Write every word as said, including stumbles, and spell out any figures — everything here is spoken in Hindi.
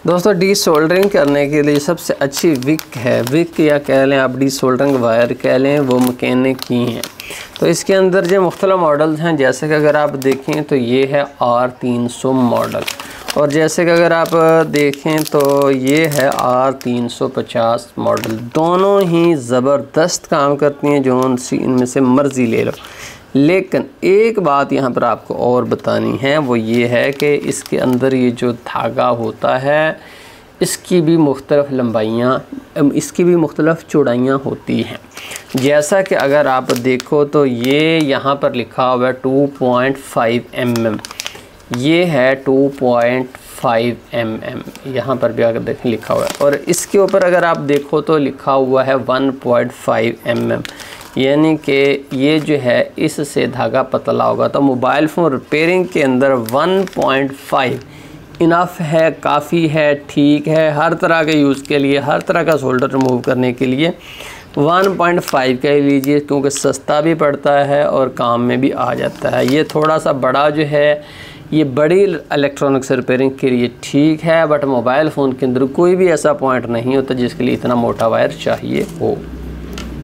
दोस्तों डी सोल्डरिंग करने के लिए सबसे अच्छी विक है, विक या कह लें आप डी सोल्डरिंग वायर कह लें, वो मैकेनिक की हैं। तो इसके अंदर जो मुख्तलिफ मॉडल्स हैं, जैसे कि अगर आप देखें तो ये है आर तीन सौ मॉडल, और जैसे कि अगर आप देखें तो ये है आर तीन सौ पचास मॉडल। दोनों ही ज़बरदस्त काम करती हैं, जो उनसी इनमें से मर्ज़ी ले लो। लेकिन एक बात यहाँ पर आपको और बतानी है, वो ये है कि इसके अंदर ये जो धागा होता है, इसकी भी मुख्तलिफ़ लंबाइयाँ, इसकी भी मुख्तलिफ़ चौड़ाइयाँ होती हैं। जैसा कि अगर आप देखो तो ये यहाँ पर लिखा हुआ है two point five M M, ये है two point five M M, यहाँ पर भी अगर देखें लिखा हुआ है, और इसके ऊपर अगर आप देखो तो लिखा हुआ है one point five M M, यानी कि ये जो है इससे धागा पतला होगा। तो मोबाइल फ़ोन रिपेयरिंग के अंदर वन पॉइंट फाइव इनफ है, काफ़ी है, ठीक है। हर तरह के यूज़ के लिए, हर तरह का सोल्डर रिमूव करने के लिए वन पॉइंट फाइव का ही लीजिए, क्योंकि सस्ता भी पड़ता है और काम में भी आ जाता है। ये थोड़ा सा बड़ा जो है, ये बड़ी इलेक्ट्रॉनिक्स रिपेयरिंग के लिए ठीक है, बट मोबाइल फ़ोन के अंदर कोई भी ऐसा पॉइंट नहीं होता जिसके लिए इतना मोटा वायर चाहिए हो।